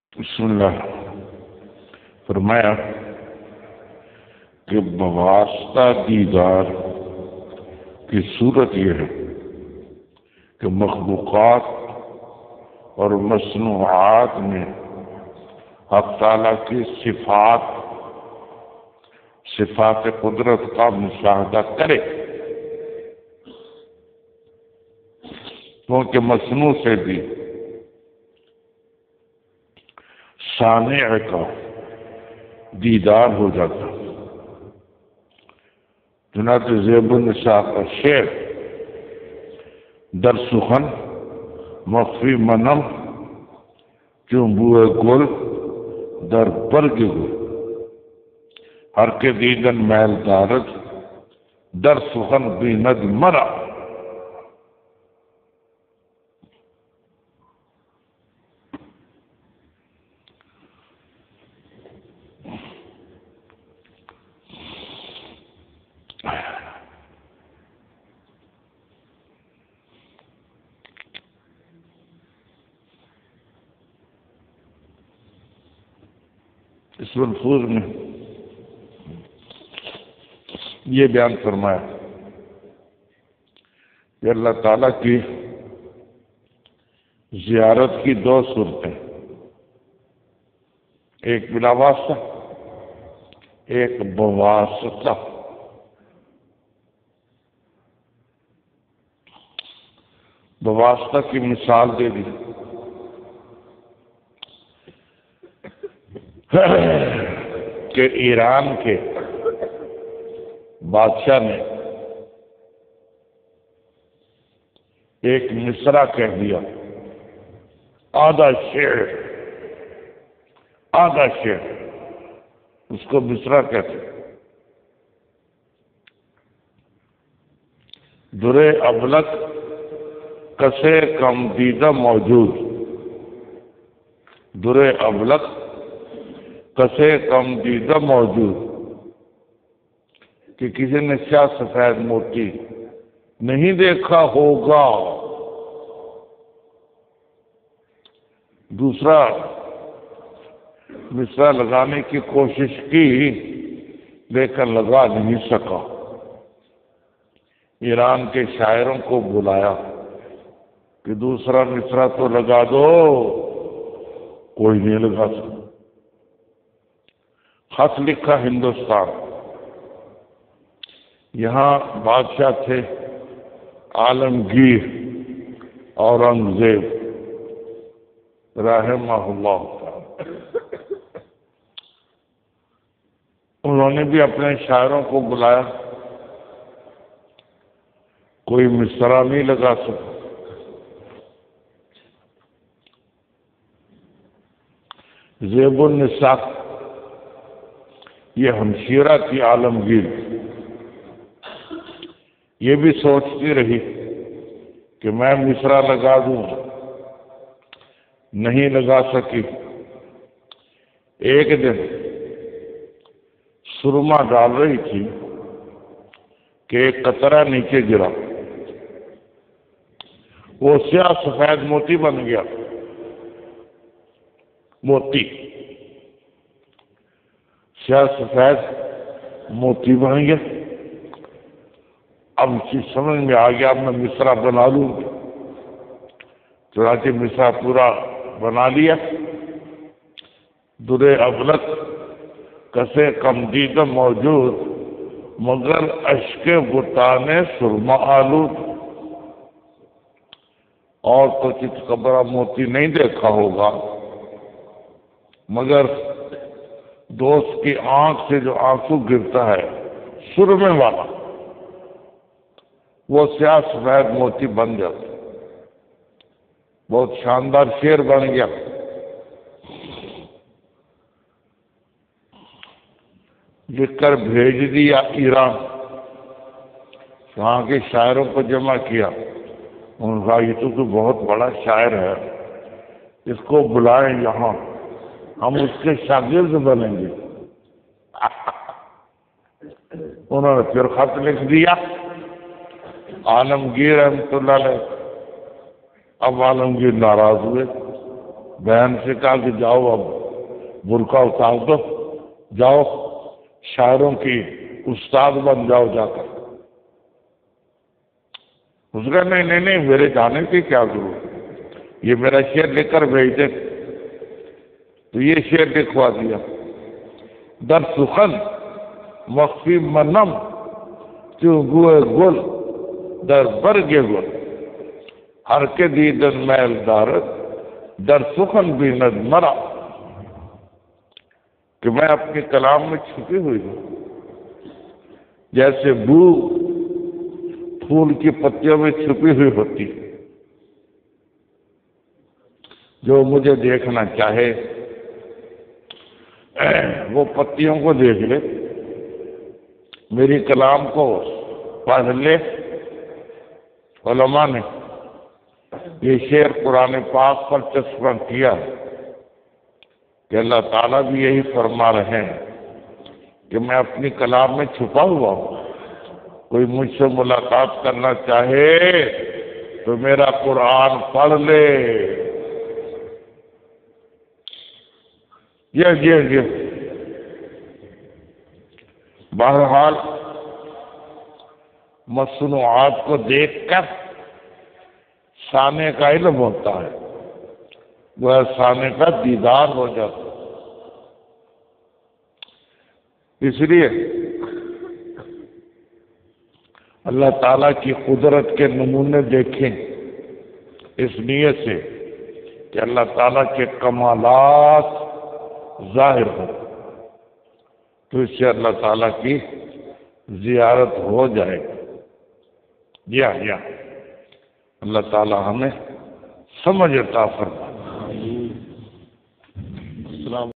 بسم اللہ فرمایا کہ بواسطہ دیدار کی صورت یہ ہے کہ مخلوقات اور مصنوعات میں حق تعالیٰ کی صفات قدرت کا مشاہدہ کرے، کیونکہ مصنوع سے بھی صانع کا دیدار ہو جاتا۔ چنانچہ زیب النساء کا شعر در سخن مخفی منم چون بوئے گل در برگ گل، ہر کے دیدن میل دارد در سخن بیند مرا۔ اس ملفوظ میں یہ بیان فرمایا کہ اللہ تعالیٰ کی زیارت کی دو صورتیں، ایک بلا واسطہ ایک بواسطہ۔ بواسطہ کی مثال دے دی کہ ایران کے بادشاہ نے ایک مصرع کہہ دیا، آدھا شعر، اس کو مصرع کہتے۔ درے ابلق کسے کم دیدہ موجود، درے ابلق کسے کم دیدہ موجود، کہ کسی نے سیاہ سفید موتی نہیں دیکھا ہوگا۔ دوسرا مصرع لگانے کی کوشش کی لیکن لگا نہیں سکا۔ ایران کے شاعروں کو بلایا کہ دوسرا مصرع تو لگا دو، کوئی نہیں لگا سکا۔ خط لکھا ہندوستان، یہاں بادشاہ تھے عالمگیر اورنگزیب رحمہ اللہ تعالی۔ انہوں نے بھی اپنے شاعروں کو بلایا، کوئی مصرع نہیں لگا سکا۔ زیب النساء یہ ہمشیرہ کی عالمگیر یہ بھی سوچتی رہی کہ میں مصرع لگا دوں، نہیں لگا سکی۔ ایک دن سرما ڈال رہی تھی کہ ایک قطرہ نیچے گرا، وہ سیاہ سفید موتی بن گیا۔ موتی سیاہ سفید موتی بن گیا۔ اب چیز سمجھ میں آ گیا، اب میں مصرع بنا لوں۔ چنانچہ مصرع پورا بنا لیا۔ درے ابلق کسے کم دیدہ موجود، مگر اشک بتانے سرما آلود۔ اور تو چت قبرہ موتی نہیں دیکھا ہوگا، مگر دوست کی آنکھ سے جو آنسو گرتا ہے سرمے والا، وہ سیاہ سفید موتی بن جاتا۔ بہت شاندار شعر بن گیا۔ لکھ کر بھیج دیا ایران، وہاں کے شاعروں کو جمع کیا۔ انہوں نے کہا یہ تو کوئی بہت بڑا شاعر ہے، اس کو بلائیں یہاں، ہم اس کے شاگرد بنیں گے۔ انہوں نے پھر خط لکھ دیا عالمگیر رحمۃ اللہ علیہ۔ اب عالمگیر ناراض ہوئے، بہن سے کہا کہ جاؤ اب برقع اتار دو، جاؤ شاعروں کی استاد بن جاؤ جا کر۔ اس کا نہیں نہیں میرے جانے کی کیا ضرورت، یہ میرا شعر لکھ کر بھیج دے۔ تو یہ شعر لکھوا دیا، در سخن مخفی منم کیوں گوئے گل در برگ گل، ہر کے دیدن میل دارت در سخن بیند مرا، کہ میں اپنی کلام میں چھپی ہوئی ہوں، جیسے بو پھول کی پتیوں میں چھپی ہوئی ہوتی۔ جو مجھے دیکھنا چاہے وہ پتیوں کو دیکھ لے، میری کلام کو پڑھ لے۔ علماء نے یہ شعر قرآن پاک پر چسپاں کیا کہ اللہ تعالیٰ بھی یہی فرما رہے ہیں کہ میں اپنی کلام میں چھپا ہوا ہوں، کوئی مجھ سے ملاقات کرنا چاہے تو میرا قرآن پڑھ لے۔ یہ بہرحال مصنوعات کو دیکھ کر سانے کا علم ہوتا ہے، وہ سانے کا دیدار ہو جاتا ہے۔ اس لیے اللہ تعالیٰ کی قدرت کے نمونے دیکھیں اس نیت سے کہ اللہ تعالیٰ کے کمالات ظاہر ہو، تو اس سے اللہ تعالیٰ کی زیارت ہو جائے گی۔ یا اللہ تعالیٰ ہمیں سمجھ عطا فرمائے۔ السلام